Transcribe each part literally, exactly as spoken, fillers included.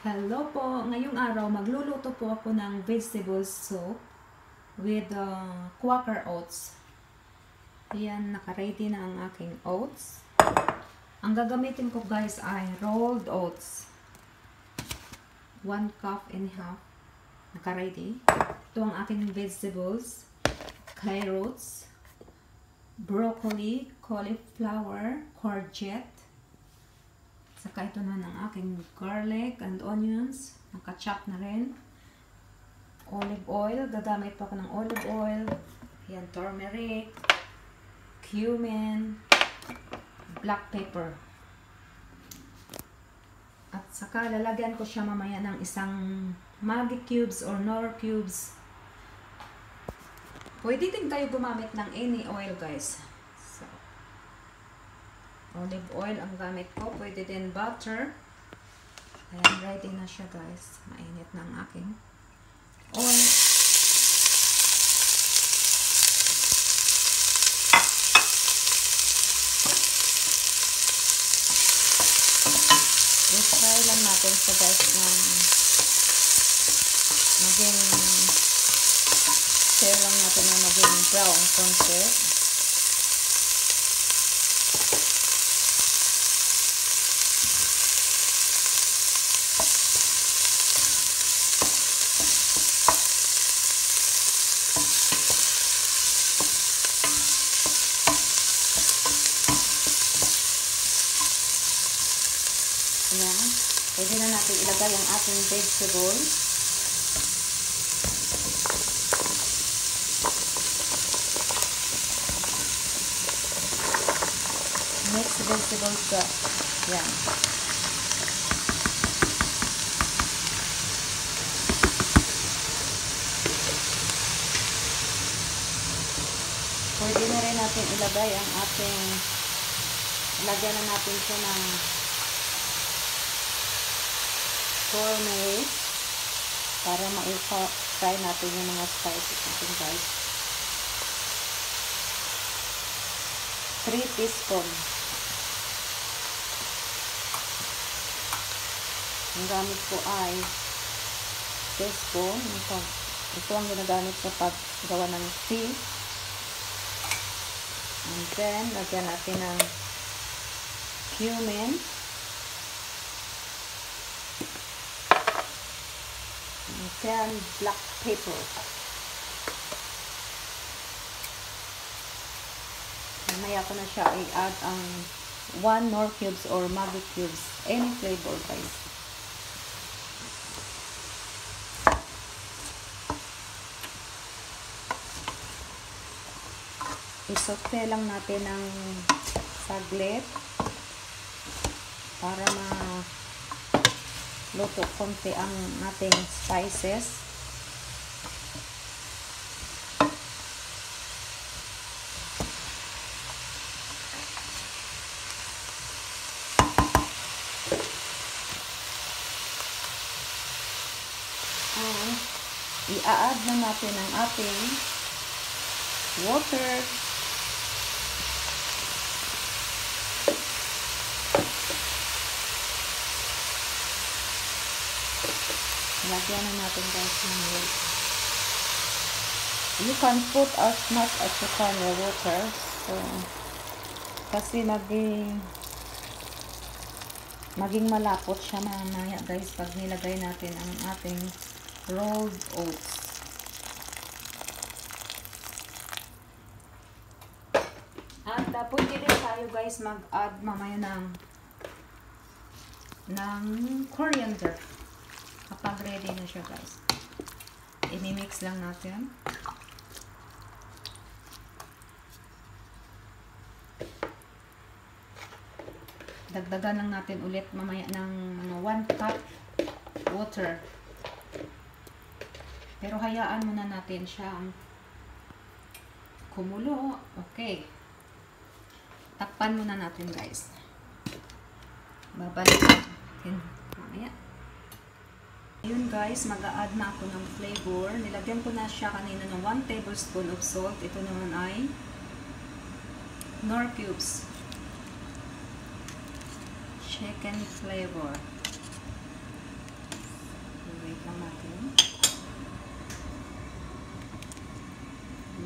Hello po! Ngayong araw, magluluto po ako ng vegetable soup with uh, Quaker oats. Ayan, naka-ready na ang aking oats. Ang gagamitin ko guys ay rolled oats. one cup and a half. Naka-ready. Ito ang aking vegetables. Carrots, broccoli, cauliflower, courgette. Saka ito naman ang aking garlic and onions. Naka-chop na rin. Olive oil. Gagamit pa ako ng olive oil. Ayan, turmeric, cumin, black pepper. At saka lalagyan ko siya mamaya ng isang Maggi cubes or Knorr cubes. Pwede din kayo gumamit ng any oil guys. So, olive oil ang gamit ko. Pwede din butter. Ayan, ready na siya guys. Mainit na ang aking oil. I-fry lang natin sa guys ng maging share lang natin na maging brown konti. Ayan. Pwede na natin ilagay ang ating vegetables. Mixed vegetables ka. Ayan. Pwede na rin natin ilagay ang ating ilagyan na natin siya ng turmeric para ma-fry natin yung mga spices natin guys. three teaspoons. Ang gamit ko ay teaspoon. Ito ang ginagamit sa paggawa ng tea. And then, lagyan natin ng cumin. And then, black pepper. Mamaya ko na siya i-add ang one Knorr cubes or Maggi cubes. Any flavor guys. I-saute lang natin ng saglit para ma-luto konti ang ating spices. And i-add na natin ang ating water. Lagyan na natin guys ng water. You can put as much as you can your water. So, kasi maging maging malapot siya mamaya guys pag nilagay natin ang ating rolled oats. At uh, pwede din tayo guys mag-add mamaya ng ng coriander. Kapag ready na siya guys. I-mix lang natin. Dagdagan lang natin ulit mamaya ng mga one cup water. Pero hayaan muna natin siyang kumulo. Okay. Takpan muna natin guys. Babalik natin mamaya. Ayun guys, mag-a-add na ako ng flavor. Nilagyan ko na siya kanina ng one tablespoon of salt. Ito naman ay Knorr cubes. Chicken flavor.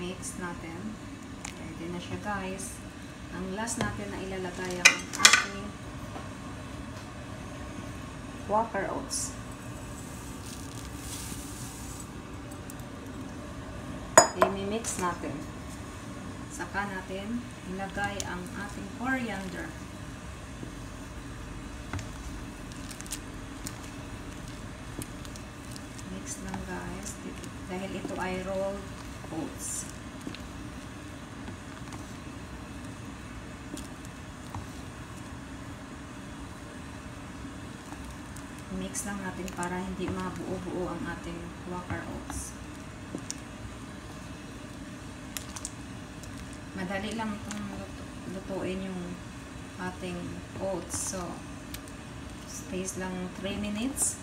mix natin. Ready na siya guys. Ang last natin na ilalagay ang ating Quaker Oats. I-mix natin. Saka natin ilagay ang ating coriander. Mix lang guys. Dahil ito ay rolled oats. Mix lang natin para hindi mabuo-buo ang ating Quaker Oats. Madali lang itong lutuin yung ating oats. So, stays lang three minutes.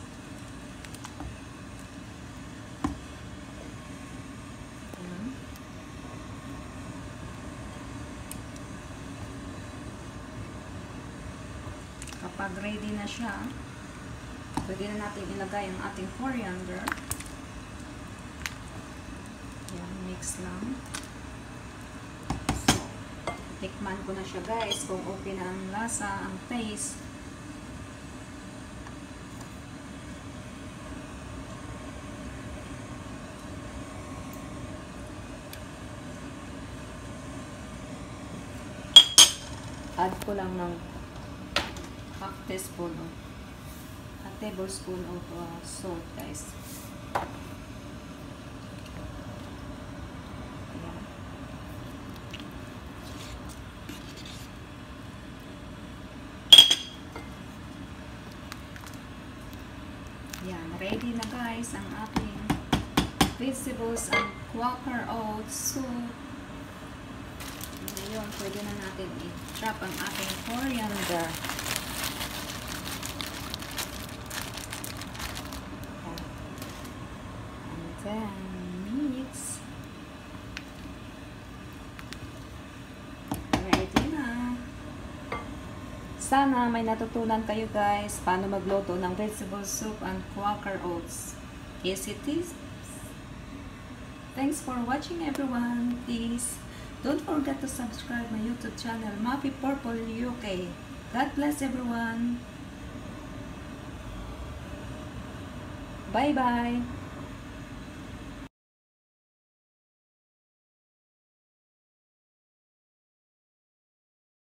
Ayan. Kapag ready na siya, pwede na natin ilagay ang ating coriander. Ayan, mix lang. Tikman ko na siya guys kung okay na ang lasa, ang taste. Add ko lang ng half teaspoon o a tablespoon of uh, salt guys. Yan, ready na guys ang ating vegetables and Quaker Oats soup. Ngayon, pwede na natin i-drop ang ating coriander. And then, mix. Ready na. Sana may natutunan kayo guys paano magluto ng vegetable soup and Quaker Oats. Easy tips. Thanks for watching everyone. Please don't forget to subscribe my YouTube channel Mappy Purple U K. God bless everyone. Bye bye.